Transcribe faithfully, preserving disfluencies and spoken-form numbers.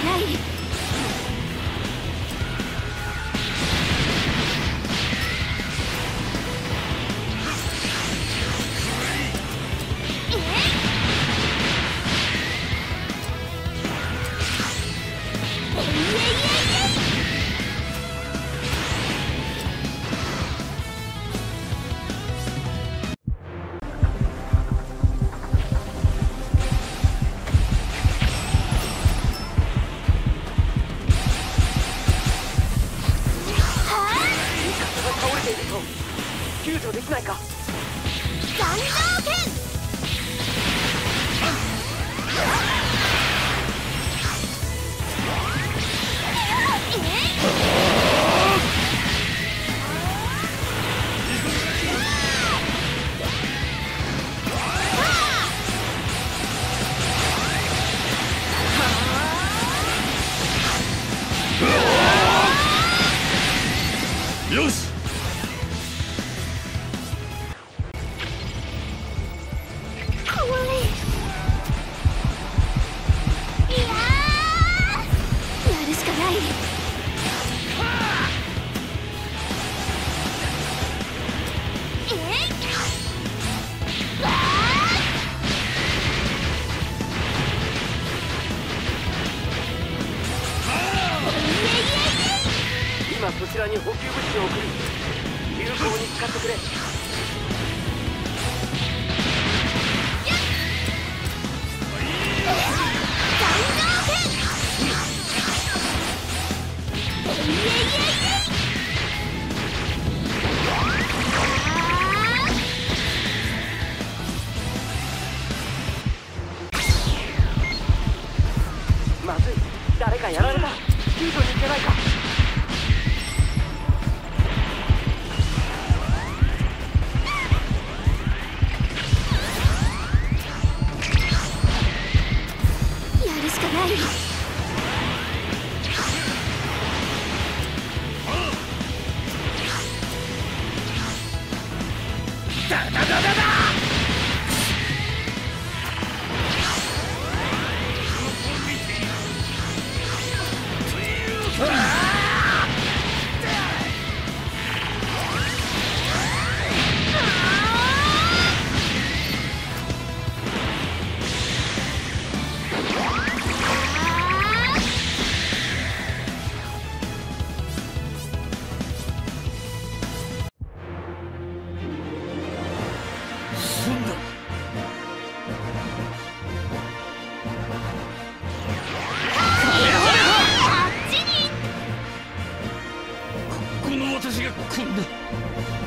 ない。 救助できないか。 残像剣。 よし。 今そちらに補給物資を送る。有効に使ってくれ。まずい、誰かやられた。救助に行けないか。 やるしかない。 ダダダダダ。済んだ。 あっちに。 この私がこんな。